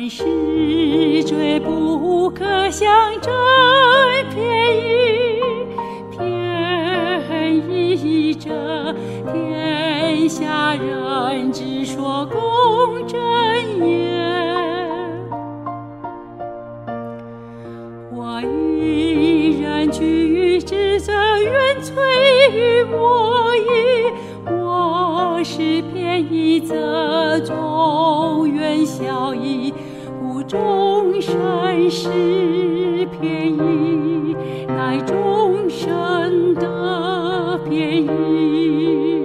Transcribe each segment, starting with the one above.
凡事最不可想，真便宜，便宜者天下人只说公正言。我一人居之，则愿摧于我矣；我是便宜，则众愿效矣。故众生是便宜，乃众生得便宜。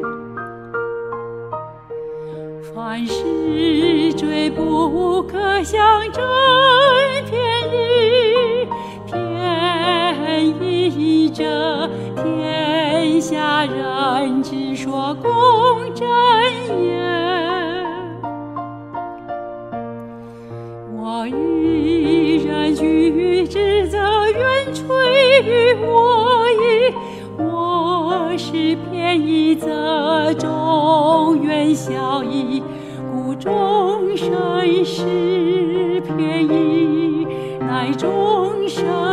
凡事最不可想，真便宜，便宜者天下人只说公正言。我一人居之，则愿摧于我矣；我是便宜，则众愿效矣。故众生是便宜，乃众生